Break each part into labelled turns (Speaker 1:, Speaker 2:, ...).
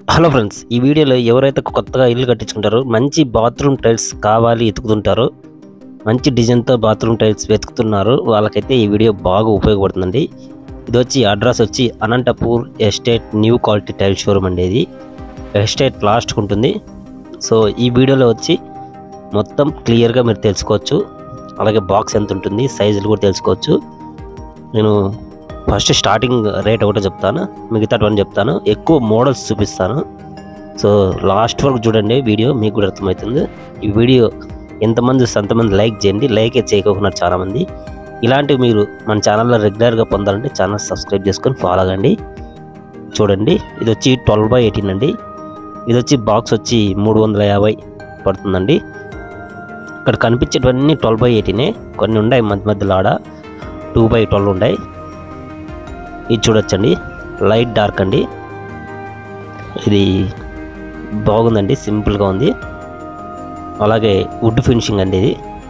Speaker 1: Hello friends, ఈ వీడియోలో ఎవరైతే కొత్తగా ఇల్లు కట్టించుకుంటారో మంచి బాత్రూమ్ టైల్స్ కావాలి వెతుకుతుంటారో, మంచి డిజైన్తో బాత్రూమ్ టైల్స్ వెతుకుతున్నారు వాళ్ళకైతే ఈ వీడియో బాగా ఉపయోగపడుతుందండి. ఇది వచ్చి అడ్రస్ వచ్చి Anantapur estate new quality tile showroom అండి. ఇది ఎస్టేట్ లాస్ట్కి ఉంటుంది. సో ఈ వీడియోలో వచ్చి మొత్తం క్లియర్గా మీరు తెలుసుకోవచ్చు. అలాగే బాక్స్ ఎంత ఉంటుంది, సైజులు కూడా తెలుసుకోవచ్చు. నేను ఫస్ట్ స్టార్టింగ్ రేట్ ఒకటే చెప్తాను, మిగతావన్నీ చెప్తాను. ఎక్కువ మోడల్స్ చూపిస్తాను. సో లాస్ట్ వరకు చూడండి, వీడియో మీకు కూడా అర్థమవుతుంది. ఈ వీడియో ఎంతమంది అంతమంది లైక్ చేయండి. లైకే చేయకపోతున్నారు చాలామంది. ఇలాంటివి మీరు మన ఛానల్లో రెగ్యులర్గా పొందాలంటే ఛానల్ సబ్స్క్రైబ్ చేసుకొని ఫాలో అవ్వండి. చూడండి, ఇది వచ్చి 12x18 అండి. ఇది వచ్చి బాక్స్ వచ్చి 350 పడుతుందండి. ఇక్కడ కనిపించేటివన్నీ 12x18. కొన్ని ఉన్నాయి మధ్య మధ్యలో ఆడ 2x12 ఉన్నాయి. ఇది చూడొచ్చండి, లైట్ డార్క్ అండి. ఇది బాగుందండి, సింపుల్గా ఉంది. అలాగే వుడ్ ఫినిషింగ్ అండి.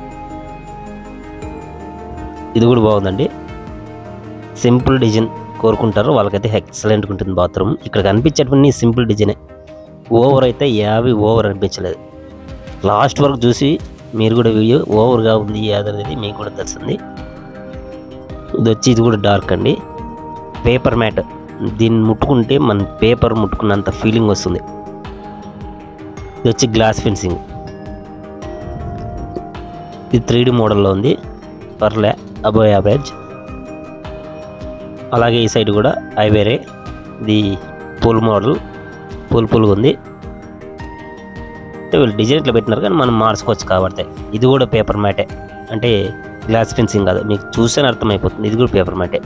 Speaker 1: ఇది కూడా బాగుందండి. సింపుల్ డిజైన్ కోరుకుంటారు వాళ్ళకైతే ఎక్సలెంట్గా ఉంటుంది బాత్రూమ్. ఇక్కడ కనిపించేటువంటి సింపుల్ డిజైనే. ఓవర్ అయితే ఓవర్ అనిపించలేదు. లాస్ట్ వరకు చూసి మీరు కూడా వీడియో ఓవర్గా ఉంది అనేది మీకు కూడా తెలుస్తుంది. ఇది కూడా డార్క్ అండి. పేపర్ మ్యాట్, దీన్ని ముట్టుకుంటే మన పేపర్ ముట్టుకున్నంత ఫీలింగ్ వస్తుంది. ఇది వచ్చి గ్లాస్ ఫినిషింగ్. ఇది 3D మోడల్లో ఉంది, పర్లే అబోవ్ యావరేజ్. అలాగే ఈ సైడ్ కూడా ఐవేరే, ఇది పూల్ మోడల్, పూల్గా ఉంది. వీళ్ళు డిజైన్ ఇట్లా పెట్టినారు కానీ మనం మార్చుకోవచ్చు కాబట్టి. ఇది కూడా పేపర్ మ్యాటే, అంటే గ్లాస్ ఫినిషింగ్ కాదు, మీకు చూస్తేనే అర్థమైపోతుంది. ఇది కూడా పేపర్ మ్యాటే.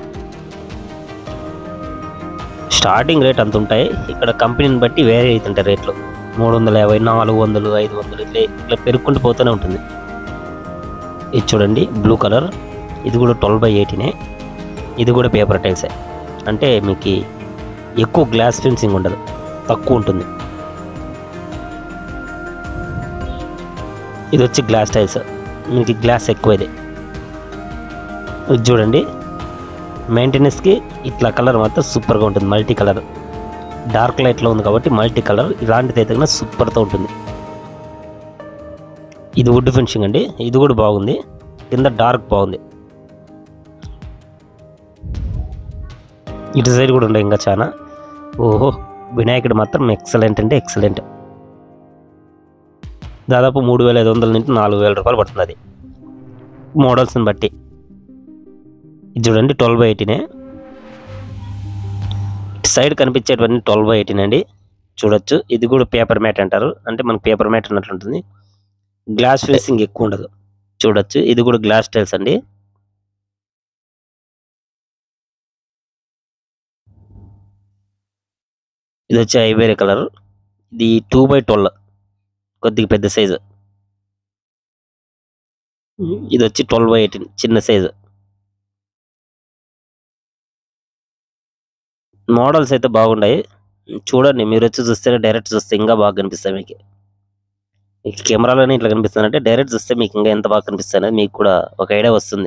Speaker 1: స్టార్టింగ్ రేట్ అంత ఉంటాయి. ఇక్కడ కంపెనీని బట్టి వేరే అవుతుంటాయి రేట్లు. 350, 400, 500 ఇట్లా పెరుగుకుంటూ పోతూనే ఉంటుంది. ఇది చూడండి, బ్లూ కలర్. ఇది కూడా 12x18. ఇది కూడా పేపర్ టైల్సే, అంటే మీకు ఎక్కువ గ్లాస్ ఫినిషింగ్ ఉండదు, తక్కువ ఉంటుంది. ఇది వచ్చి గ్లాస్ టైల్స్, మీకు గ్లాస్ ఎక్కువ. ఇది చూడండి, మెయింటెనెన్స్కి ఇట్లా కలర్ మాత్రం సూపర్గా ఉంటుంది. మల్టీ కలర్, డార్క్ లైట్లో ఉంది కాబట్టి మల్టీ కలర్ ఇలాంటిది అయితే కన్నా సూపర్తో ఉంటుంది. ఇది వుడ్ ఫినిషింగ్ అండి. ఇది కూడా బాగుంది, కింద డార్క్ బాగుంది. ఇటు సైడ్ కూడా ఉండే ఇంకా చాలా. ఓహో, వినాయకుడు మాత్రం ఎక్సలెంట్ అంటే ఎక్సలెంట్. దాదాపు 3500 నుంచి 4000 రూపాయలు పడుతుంది అది, మోడల్స్ని బట్టి. ఇది చూడండి, 12x18. సైడ్ కనిపించేటువంటి 12x18 అండి, చూడొచ్చు. ఇది కూడా పేపర్ మ్యాట్ అంటారు, అంటే మనకు పేపర్ మ్యాట్ అన్నట్లు ఉంటుంది. గ్లాస్ ఫినిషింగ్ ఎక్కువ ఉండదు, చూడొచ్చు. ఇది కూడా గ్లాస్ టైల్స్ అండి. ఇది వచ్చి ఐవేరే కలర్. ఇది 2x12, కొద్దిగా పెద్ద సైజు. ఇది వచ్చి 12x18, చిన్న సైజు. మోడల్స్ అయితే బాగున్నాయి, చూడండి. మీరు వచ్చి చూస్తేనే డైరెక్ట్ చూస్తే ఇంకా బాగా కనిపిస్తాయి మీకు. కెమెరాలోనే ఇట్లా కనిపిస్తుందంటే డైరెక్ట్ చూస్తే మీకు ఇంకా ఎంత బాగా కనిపిస్తుంది మీకు కూడా ఒక ఐడియా వస్తుంది.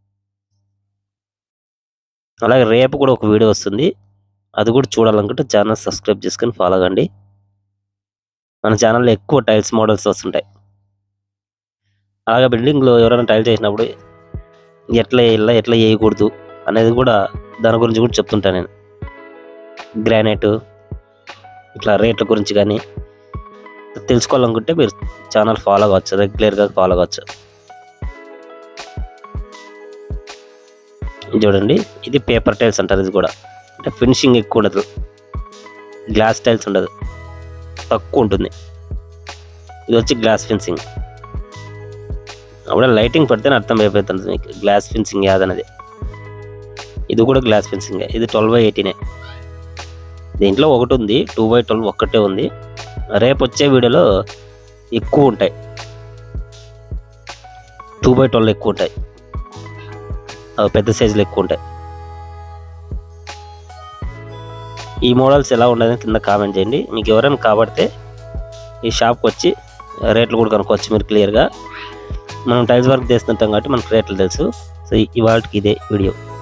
Speaker 1: అలాగే రేపు కూడా ఒక వీడియో వస్తుంది, అది కూడా చూడాలనుకుంటే ఛానల్ సబ్స్క్రైబ్ చేసుకొని ఫాలో అవ్వండి. మన ఛానల్లో ఎక్కువ టైల్స్ మోడల్స్ వస్తుంటాయి. అలాగే బిల్డింగ్లో ఎవరైనా టైల్స్ చేసినప్పుడు ఎట్లా వేయకూడదు అనేది కూడా, దాని గురించి కూడా చెప్తుంటాను నేను. గ్రానైట్ ఇట్లా రేట్ల గురించి కానీ తెలుసుకోవాలనుకుంటే మీరు ఛానల్ ఫాలో కావచ్చు, రెగ్యులర్గా ఫాలో కావచ్చు. చూడండి, ఇది పేపర్ టైల్స్ అంటారు. ఇది కూడా అంటే ఫినిషింగ్ ఎక్కువ ఉండదు, గ్లాస్ టైల్స్ ఉండదు, తక్కువ ఉంటుంది. ఇది వచ్చి గ్లాస్ ఫినిషింగ్. అప్పుడు లైటింగ్ పడితేనే అర్థం అయిపోతుంది మీకు గ్లాస్ ఫినిషింగ్ యాదనేది. ఇది కూడా గ్లాస్ ఫినిషింగ్. ఇది 12x18. దీంట్లో ఒకటి ఉంది, 2x12 ఒక్కటే ఉంది. రేపు వచ్చే వీడియోలో ఎక్కువ ఉంటాయి, 2x12 ఎక్కువ ఉంటాయి, పెద్ద సైజులు ఎక్కువ ఉంటాయి. ఈ మోడల్స్ ఎలా ఉండదని కింద కామెంట్ చేయండి. మీకు ఎవరైనా కాబడితే ఈ షాప్కి వచ్చి రేట్లు కూడా కనుక్కోవచ్చు మీరు క్లియర్గా. మనం టైల్స్ వర్క్ చేస్తుంటాం కాబట్టి మనకు రేట్లు తెలుసు. సో ఇవాళకి ఇదే వీడియో.